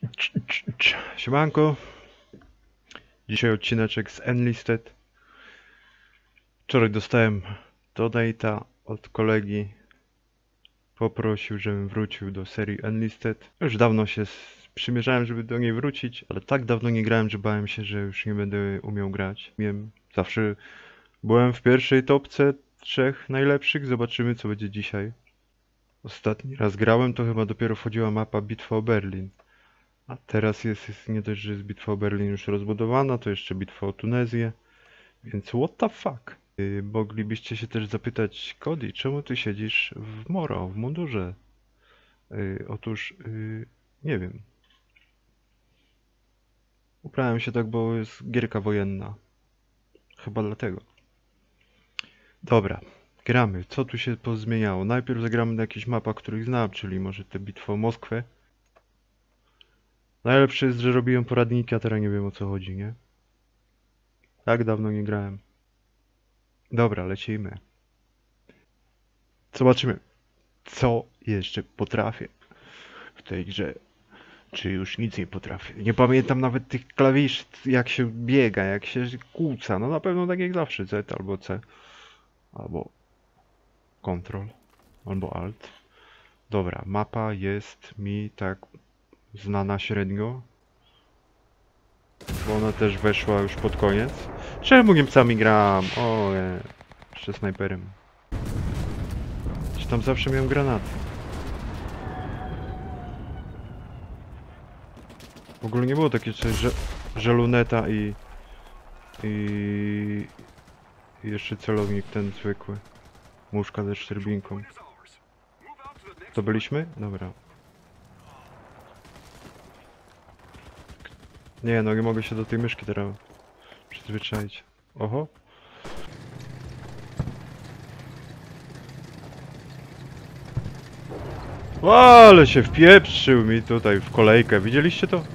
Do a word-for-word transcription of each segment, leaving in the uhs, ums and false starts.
Siemanko. Dzisiaj odcineczek z Enlisted. Wczoraj dostałem donate'a od kolegi. Poprosił, żebym wrócił do serii Enlisted. Już dawno się przymierzałem, żeby do niej wrócić, ale tak dawno nie grałem, że bałem się, że już nie będę umiał grać. Wiem, zawsze byłem w pierwszej topce trzech najlepszych. Zobaczymy, co będzie dzisiaj. Ostatni raz grałem, to chyba dopiero wchodziła mapa Bitwa o Berlin. A teraz jest, jest nie dość, że jest bitwa o Berlin już rozbudowana, to jeszcze bitwa o Tunezję. Więc what the fuck? Yy, moglibyście się też zapytać, Cody, czemu ty siedzisz w Moro, w mundurze? Yy, otóż, yy, nie wiem. Ubrałem się tak, bo jest gierka wojenna. Chyba dlatego. Dobra, gramy. Co tu się pozmieniało? Najpierw zagramy na jakichś mapach, których znam, czyli może tę bitwę o Moskwę. Najlepsze jest, że robiłem poradniki, a teraz nie wiem, o co chodzi, nie? Tak dawno nie grałem. Dobra, lecimy. Zobaczymy, co jeszcze potrafię w tej grze. Czy już nic nie potrafię. Nie pamiętam nawet tych klawisz, jak się biega, jak się kłóca. No na pewno tak jak zawsze, Z albo C. Albo Ctrl, albo Alt. Dobra, mapa jest mi tak znana średnio. Bo ona też weszła już pod koniec. Czemu Niemcami gram? O, nie. Jeszcze snajperem. Czy tam zawsze miałem granaty? W ogóle nie było takie coś, że, że luneta i, i i jeszcze celownik ten zwykły. Muszka ze szczerbinką. To byliśmy? Dobra. Nie no, nie mogę się do tej myszki teraz przyzwyczaić. Oho. O, ale się wpieprzył mi tutaj w kolejkę. Widzieliście to?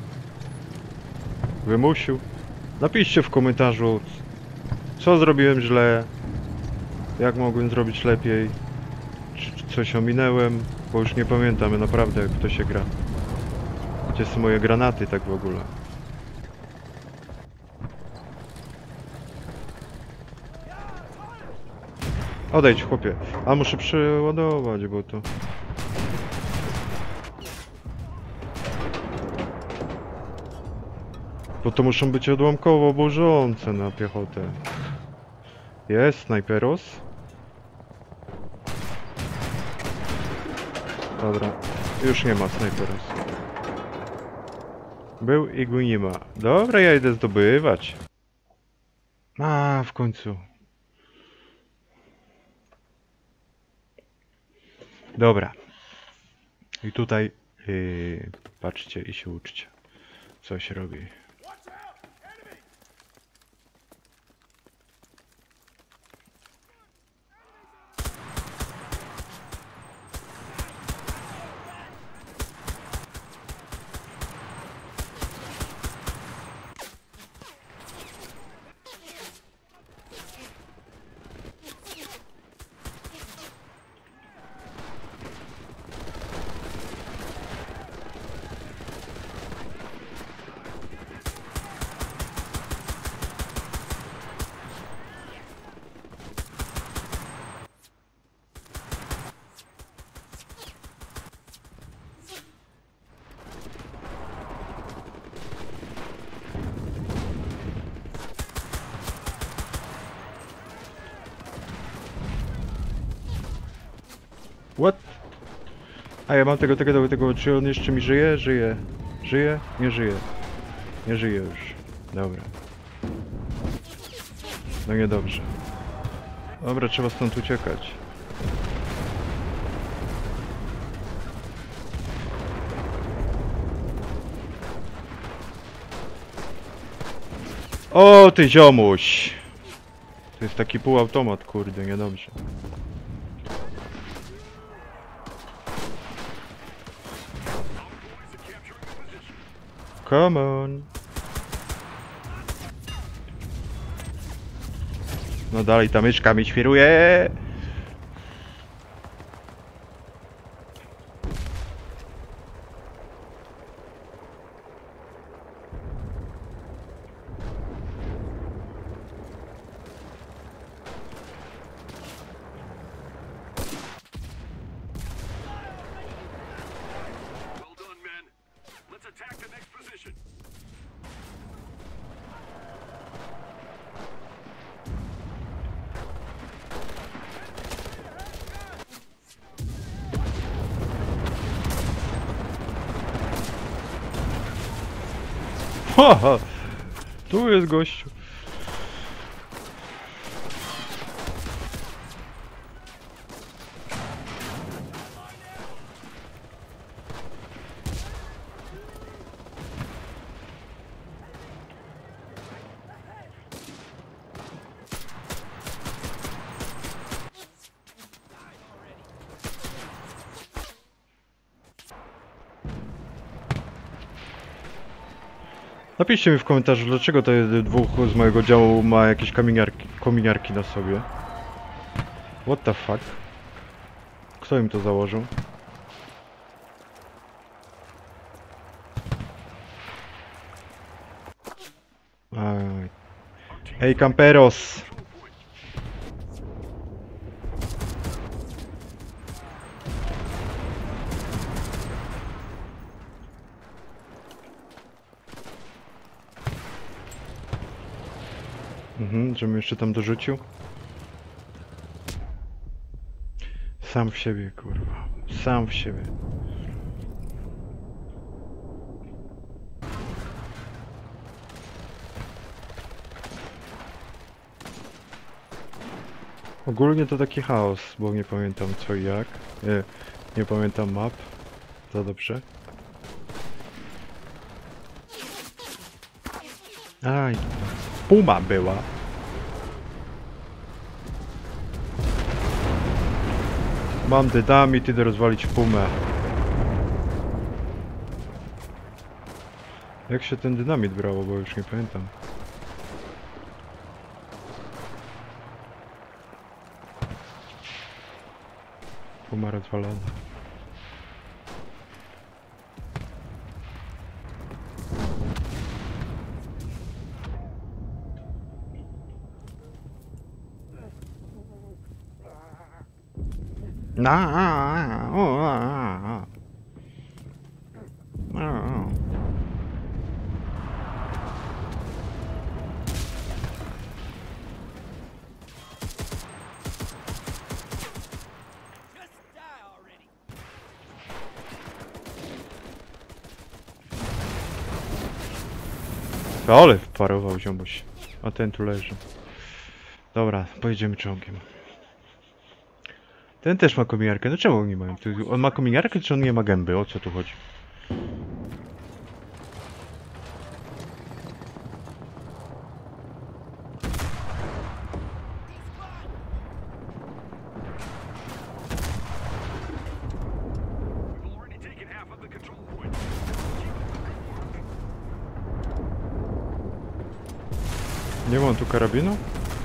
Wymusił. Napiszcie w komentarzu, co zrobiłem źle, jak mogłem zrobić lepiej, czy coś ominęłem, bo już nie pamiętam naprawdę, jak to się gra. Gdzie są moje granaty tak w ogóle? Odejdź, chłopie. A muszę przeładować, bo to... Bo to muszą być odłamkowo burzące na piechotę. Jest, snajperos. Dobra, już nie ma snajperos. Był i go nie ma. Dobra, ja idę zdobywać. A, w końcu. Dobra. I tutaj yy, patrzcie i się uczcie, co się robi. What? A ja mam tego, tego, tego, tego, czy on jeszcze mi żyje? Żyje. Żyje? Nie żyje. Nie żyje już. Dobra. No niedobrze. Dobra, trzeba stąd uciekać. O, ty ziomuś! To jest taki półautomat, kurde, niedobrze. Come on. No dalej ta myszka mi świruje. Haha! Tu jest gościu. Napiszcie mi w komentarzu, dlaczego te dwóch z mojego działu ma jakieś kominiarki, kominiarki na sobie. What the fuck? Kto im to założył? Aj. Hej, camperos! Mhm, żebym jeszcze tam dorzucił. Sam w siebie, kurwa. Sam w siebie. Ogólnie to taki chaos, bo nie pamiętam co i jak. Nie, nie pamiętam map. Za dobrze. Aj, puma była. Mam dynamit, idę rozwalić pumę. Jak się ten dynamit brało, bo już nie pamiętam. Puma rozwalona. Na, a, a, o, a, a, a. A. Ale wparował ziomuś. A ten tu leży. Dobra, pojedziemy czołgiem. Ten też ma kominiarkę. No czemu oni mają? On ma kominiarkę, czy on nie ma gęby? O co tu chodzi? Nie mam tu karabinu?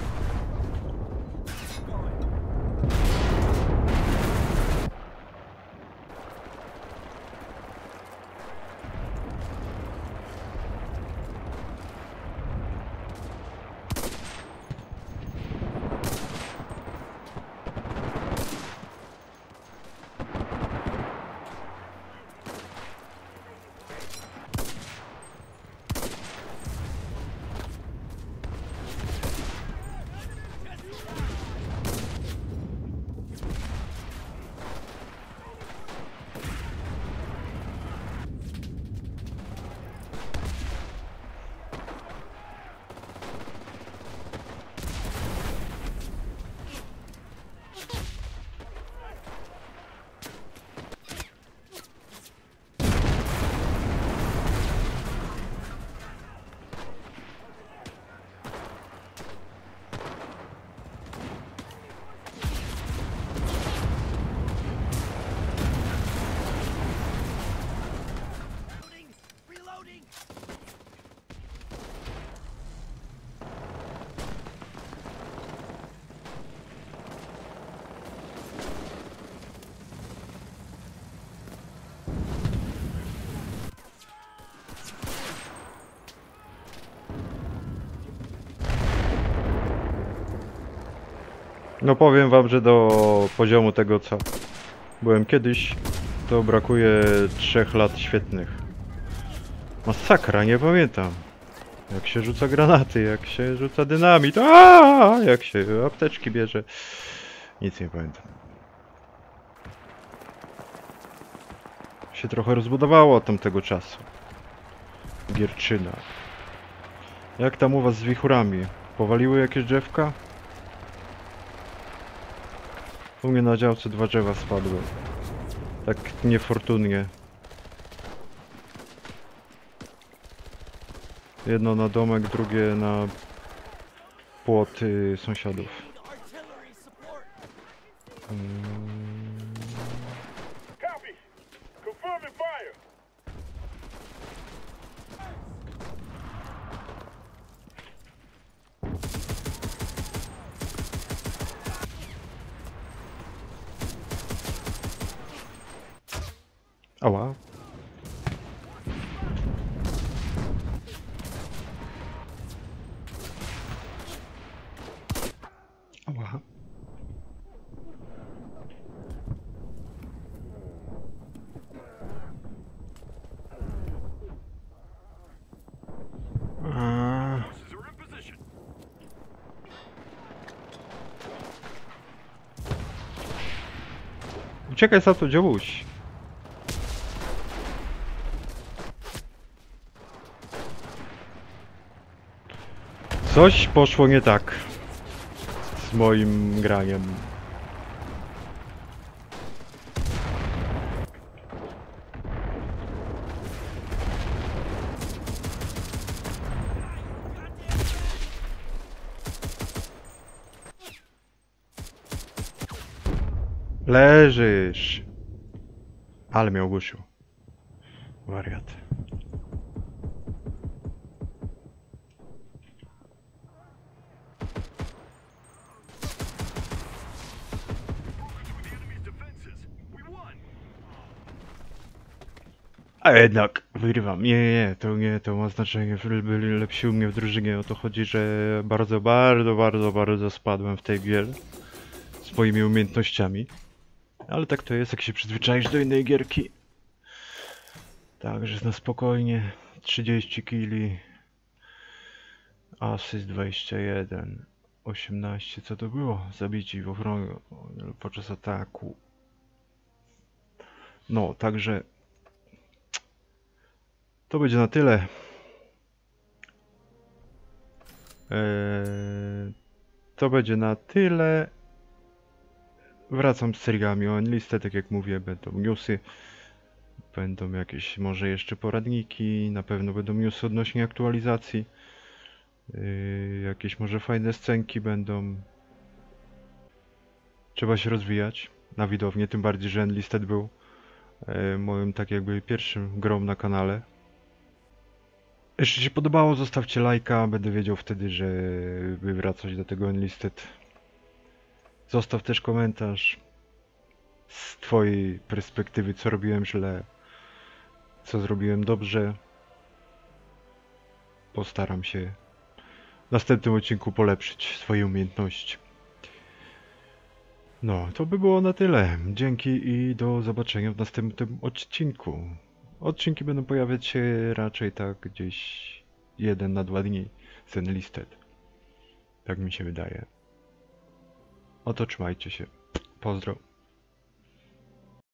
No powiem wam, że do poziomu tego co byłem kiedyś, to brakuje trzech lat świetnych. Masakra, nie pamiętam. Jak się rzuca granaty, jak się rzuca dynamit, aaa, jak się apteczki bierze. Nic nie pamiętam. Się trochę rozbudowało od tamtego czasu. Gierczyna. Jak tam u was z wichurami? Powaliły jakieś drzewka? U mnie na działce dwa drzewa spadły. Tak niefortunnie. Jedno na domek, drugie na płot y, sąsiadów. Mm. Copy. Confirming fire. Ała. Ała. A. Forces are in position. Uciekaj za to, dziołuś. Coś poszło nie tak z moim graniem. Leżysz. Ale mnie ogłuszył. Wariat. The enemy's defenses. We won. A jednak wyrywam. Nie, nie, nie, to nie, to ma znaczenie. Byli lepsi u mnie w drużynie. O to chodzi, że bardzo, bardzo, bardzo, bardzo spadłem w tej grze z moimi umiejętnościami. Ale tak to jest, jak się przyzwyczaisz do innej gierki. Także na spokojnie. trzydzieści killi. Asyst dwadzieścia jeden. osiemnaście, co to było? Zabici w obronie podczas ataku. No, także to będzie na tyle. Eee, to będzie na tyle. Wracam z seriami o Enlisted, tak jak mówię, będą newsy. Będą jakieś może jeszcze poradniki, na pewno będą newsy odnośnie aktualizacji. Yy, jakieś może fajne scenki będą. Trzeba się rozwijać na widownię, tym bardziej, że Enlisted był yy, moim tak jakby pierwszym grą na kanale. Jeśli się podobało, zostawcie lajka, będę wiedział wtedy, że by wracać do tego Enlisted. Zostaw też komentarz z twojej perspektywy, co robiłem źle, co zrobiłem dobrze. Postaram się w następnym odcinku polepszyć swoje umiejętności. No, to by było na tyle. Dzięki i do zobaczenia w następnym odcinku. Odcinki będą pojawiać się raczej tak gdzieś jeden na dwa dni z Enlisted. Tak mi się wydaje. Oto trzymajcie się. Pozdro.